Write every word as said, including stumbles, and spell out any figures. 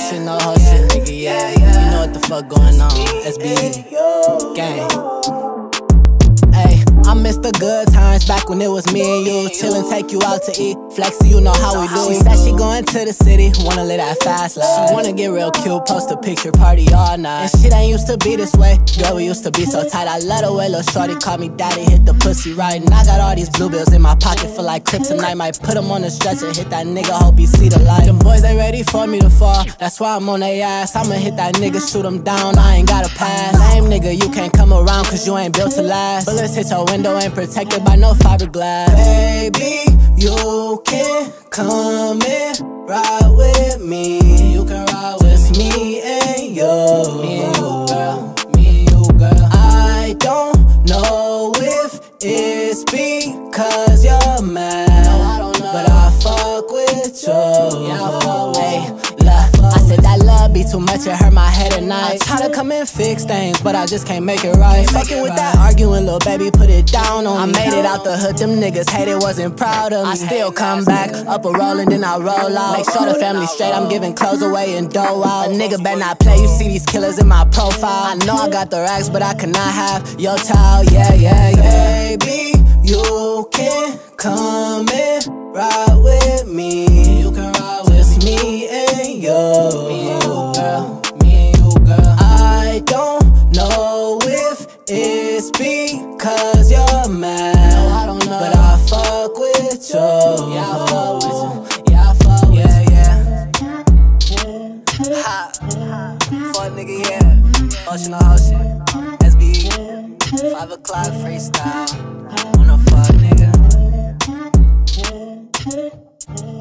shit, no whole shit, nigga, yeah. You know what the fuck going on, S B E, gang. Ay, I miss the good times back when it was me and you. Chillin', take you out to eat, flexin', you know how we do. She said she going to the city, wanna live that fast life. She wanna get real cute, post a picture, party all night. And shit ain't used to be this way, girl, we used to be so tight. I let her way, little shorty call me daddy, hit the pussy right. And I got all these blue bills in my pocket, feel like kryptonite. Might put them on the stretcher, hit that nigga, hope he see the light. Them boys ain't ready for me to fall, that's why I'm on they ass. I'ma hit that nigga, shoot him down, I ain't got a pass. Lame nigga, you can't come around cause you ain't built to last. Bullets hit your window, ain't protected by no fiberglass. Baby, you can come and ride with me. You can ride with me and you. Me and you, girl. Me and you, girl. I don't know if it's because you're mad. No, I don't know. But I fuck with you. Yeah, I fuck with hey, you. Love. I said that love be too much, it hurt my head at night. I try to come and fix things, but I just can't make it right. Fucking with that arguing, little baby, put it down on me. I made it out the hood, them niggas hated, wasn't proud of me. I still come back, up a rollin', then I roll out. Make sure the family straight, I'm giving clothes away and dough out. A nigga better not play, you see these killers in my profile. I know I got the racks, but I cannot have your child, yeah, yeah, yeah. Baby, you can come and ride with me. You can ride with me and you. Me and you, girl. Me and you, girl. I don't know if it's because you're mad. No, I don't know. But I fuck with you. Yeah, I fuck with you. Yeah, I fuck with yeah, you. Yeah. Ha. Fuck nigga, yeah. Functional house shit. S B E. Five o'clock freestyle. Wanna fuck nigga.